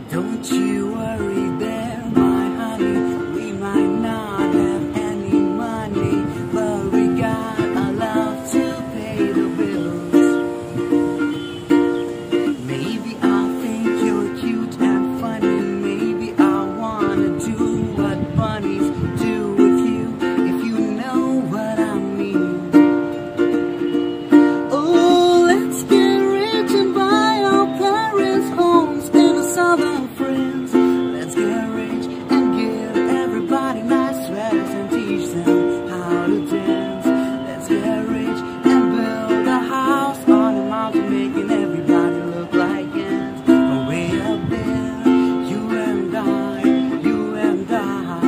Don't you worry there, my honey. We might not have any money, but we got a love to pay the bills. Maybe I'll think you're cute and funny. Maybe I wanna do what bunnies do with you, if you know what I mean. Oh, let's get rich and buy our parents' homes in the southern friends. Let's get rich and give everybody nice sweaters and teach them how to dance. Let's get rich and build a house on a mountain, making everybody look like ants. But way up there, you and I, you and I.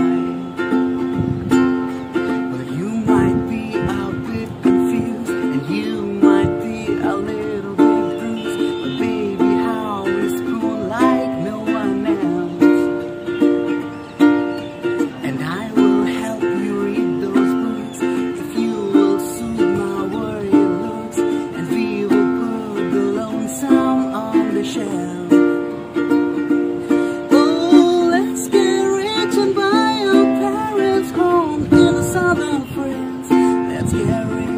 But you might be a bit confused, and you might be a little bit bruised. But baby, how we spoon like no one else. And I will help you read those books if you will soothe my worried looks. And we will put the lonesome on the shelf. Oh, let's get rich and buy our parents' home in the southern friends. Let's get rich